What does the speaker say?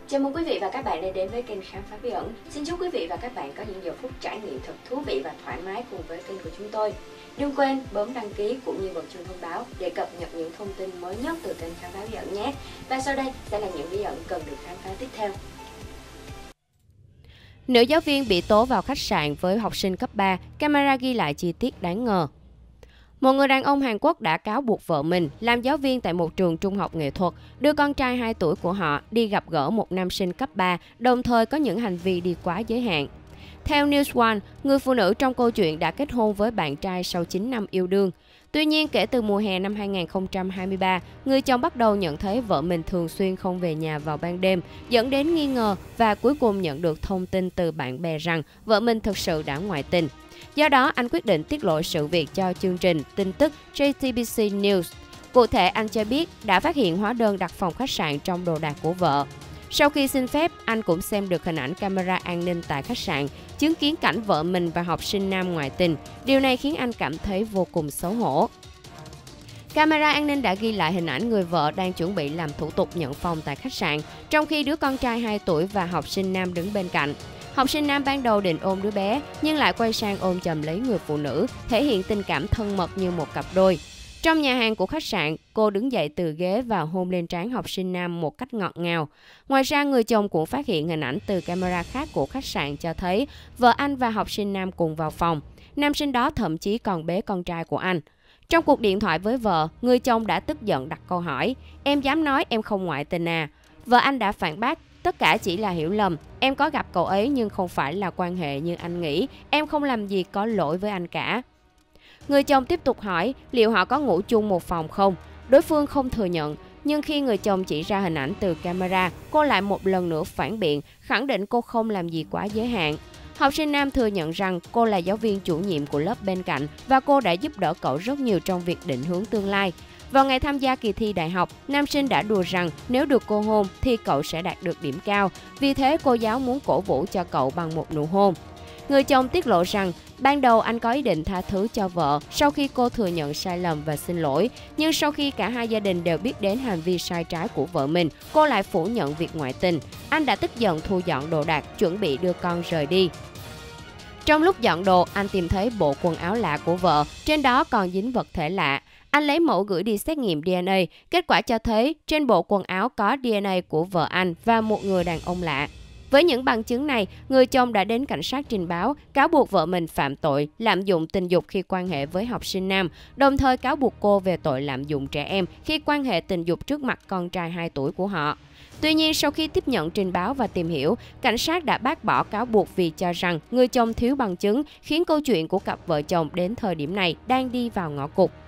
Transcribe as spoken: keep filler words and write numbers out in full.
Chào mừng quý vị và các bạn đã đến với kênh Khám phá bí ẩn. Xin chúc quý vị và các bạn có những giờ phút trải nghiệm thật thú vị và thoải mái cùng với kênh của chúng tôi. Đừng quên bấm đăng ký cũng như bật chuông thông báo để cập nhật những thông tin mới nhất từ kênh Khám phá bí ẩn nhé. Và sau đây sẽ là những bí ẩn cần được khám phá tiếp theo. Nữ giáo viên bị tố vào khách sạn với học sinh cấp ba, camera ghi lại chi tiết đáng ngờ. Một người đàn ông Hàn Quốc đã cáo buộc vợ mình, làm giáo viên tại một trường trung học nghệ thuật, đưa con trai hai tuổi của họ đi gặp gỡ một nam sinh cấp ba, đồng thời có những hành vi đi quá giới hạn. Theo News One, người phụ nữ trong câu chuyện đã kết hôn với bạn trai sau chín năm yêu đương. Tuy nhiên, kể từ mùa hè năm hai nghìn không trăm hai mươi ba, người chồng bắt đầu nhận thấy vợ mình thường xuyên không về nhà vào ban đêm, dẫn đến nghi ngờ và cuối cùng nhận được thông tin từ bạn bè rằng vợ mình thực sự đã ngoại tình. Do đó, anh quyết định tiết lộ sự việc cho chương trình tin tức J T B C News. Cụ thể, anh cho biết đã phát hiện hóa đơn đặt phòng khách sạn trong đồ đạc của vợ. Sau khi xin phép, anh cũng xem được hình ảnh camera an ninh tại khách sạn, chứng kiến cảnh vợ mình và học sinh nam ngoại tình. Điều này khiến anh cảm thấy vô cùng xấu hổ. Camera an ninh đã ghi lại hình ảnh người vợ đang chuẩn bị làm thủ tục nhận phòng tại khách sạn, trong khi đứa con trai hai tuổi và học sinh nam đứng bên cạnh. Học sinh nam ban đầu định ôm đứa bé, nhưng lại quay sang ôm chầm lấy người phụ nữ, thể hiện tình cảm thân mật như một cặp đôi. Trong nhà hàng của khách sạn, cô đứng dậy từ ghế và hôn lên trán học sinh nam một cách ngọt ngào. Ngoài ra, người chồng cũng phát hiện hình ảnh từ camera khác của khách sạn cho thấy vợ anh và học sinh nam cùng vào phòng. Nam sinh đó thậm chí còn bế con trai của anh. Trong cuộc điện thoại với vợ, người chồng đã tức giận đặt câu hỏi: "Em dám nói em không ngoại tình à?" Vợ anh đã phản bác: "Tất cả chỉ là hiểu lầm. Em có gặp cậu ấy nhưng không phải là quan hệ như anh nghĩ. Em không làm gì có lỗi với anh cả." Người chồng tiếp tục hỏi liệu họ có ngủ chung một phòng không. Đối phương không thừa nhận, nhưng khi người chồng chỉ ra hình ảnh từ camera, cô lại một lần nữa phản biện, khẳng định cô không làm gì quá giới hạn. Học sinh nam thừa nhận rằng cô là giáo viên chủ nhiệm của lớp bên cạnh và cô đã giúp đỡ cậu rất nhiều trong việc định hướng tương lai. Vào ngày tham gia kỳ thi đại học, nam sinh đã đùa rằng nếu được cô hôn thì cậu sẽ đạt được điểm cao, vì thế cô giáo muốn cổ vũ cho cậu bằng một nụ hôn. Người chồng tiết lộ rằng ban đầu anh có ý định tha thứ cho vợ sau khi cô thừa nhận sai lầm và xin lỗi, nhưng sau khi cả hai gia đình đều biết đến hành vi sai trái của vợ mình, cô lại phủ nhận việc ngoại tình. Anh đã tức giận thu dọn đồ đạc, chuẩn bị đưa con rời đi. Trong lúc dọn đồ, anh tìm thấy bộ quần áo lạ của vợ, trên đó còn dính vật thể lạ. Anh lấy mẫu gửi đi xét nghiệm D N A, kết quả cho thấy trên bộ quần áo có D N A của vợ anh và một người đàn ông lạ. Với những bằng chứng này, người chồng đã đến cảnh sát trình báo, cáo buộc vợ mình phạm tội lạm dụng tình dục khi quan hệ với học sinh nam, đồng thời cáo buộc cô về tội lạm dụng trẻ em khi quan hệ tình dục trước mặt con trai hai tuổi của họ. Tuy nhiên, sau khi tiếp nhận trình báo và tìm hiểu, cảnh sát đã bác bỏ cáo buộc vì cho rằng người chồng thiếu bằng chứng, khiến câu chuyện của cặp vợ chồng đến thời điểm này đang đi vào ngõ cụt.